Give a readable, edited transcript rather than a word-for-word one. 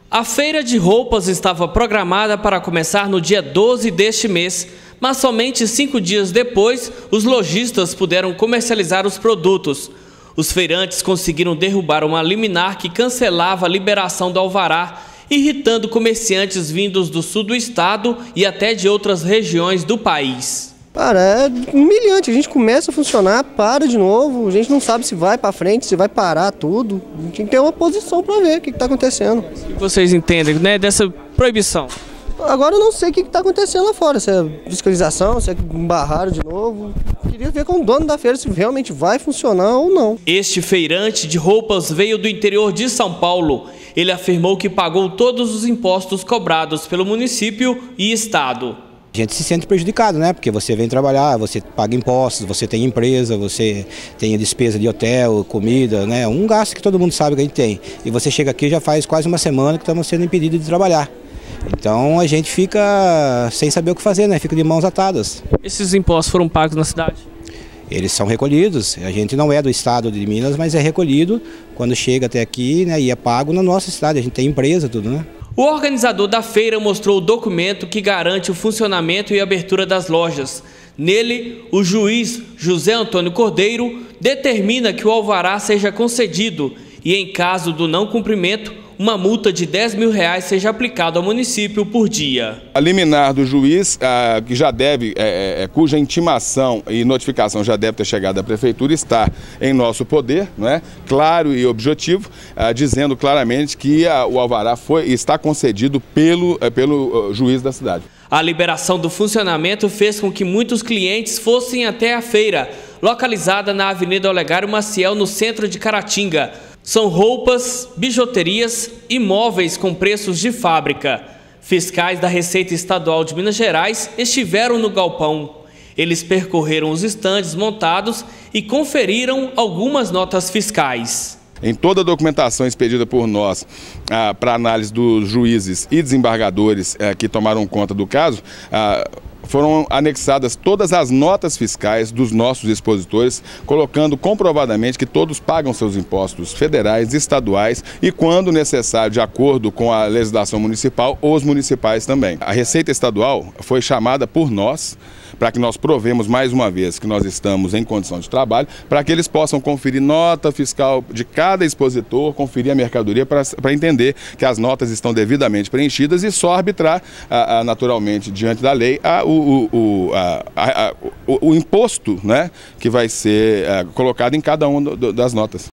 A feira de roupas estava programada para começar no dia 12 deste mês, mas somente 5 dias depois, os lojistas puderam comercializar os produtos. Os feirantes conseguiram derrubar uma liminar que cancelava a liberação do alvará, irritando comerciantes vindos do sul do estado e até de outras regiões do país. Cara, é humilhante, a gente começa a funcionar, para de novo, a gente não sabe se vai para frente, se vai parar tudo. A gente tem que ter uma posição para ver o que está acontecendo. O que vocês entendem, né, dessa proibição? Agora eu não sei o que está acontecendo lá fora, se é fiscalização, se é barraram de novo. Queria ver com o dono da feira se realmente vai funcionar ou não. Este feirante de roupas veio do interior de São Paulo. Ele afirmou que pagou todos os impostos cobrados pelo município e estado. A gente se sente prejudicado, né? Porque você vem trabalhar, você paga impostos, você tem empresa, você tem a despesa de hotel, comida, né? Um gasto que todo mundo sabe que a gente tem. E você chega aqui já faz quase uma semana que estamos sendo impedidos de trabalhar. Então a gente fica sem saber o que fazer, né? Fica de mãos atadas. Esses impostos foram pagos na cidade? Eles são recolhidos. A gente não é do estado de Minas, mas é recolhido quando chega até aqui, né? E é pago na nossa cidade. A gente tem empresa, tudo, né? O organizador da feira mostrou o documento que garante o funcionamento e abertura das lojas. Nele, o juiz José Antônio Cordeiro determina que o alvará seja concedido e, em caso do não cumprimento, uma multa de R$10 mil seja aplicada ao município por dia. A liminar do juiz, que já deve, cuja intimação e notificação já deve ter chegado à prefeitura, está em nosso poder, não é? Claro e objetivo, dizendo claramente que o alvará está concedido pelo juiz da cidade. A liberação do funcionamento fez com que muitos clientes fossem até a feira, localizada na Avenida Olegário Maciel, no centro de Caratinga. São roupas, bijuterias e móveis com preços de fábrica. Fiscais da Receita Estadual de Minas Gerais estiveram no galpão. Eles percorreram os estandes montados e conferiram algumas notas fiscais. Em toda a documentação expedida por nós para análise dos juízes e desembargadores que tomaram conta do caso, foram anexadas todas as notas fiscais dos nossos expositores, colocando comprovadamente que todos pagam seus impostos federais, estaduais e, quando necessário, de acordo com a legislação municipal, os municipais também. A Receita Estadual foi chamada por nós para que nós provemos mais uma vez que nós estamos em condição de trabalho, para que eles possam conferir nota fiscal de cada expositor, conferir a mercadoria para entender que as notas estão devidamente preenchidas e só arbitrar, naturalmente, diante da lei, o imposto, né, que vai ser colocado em cada uma das notas.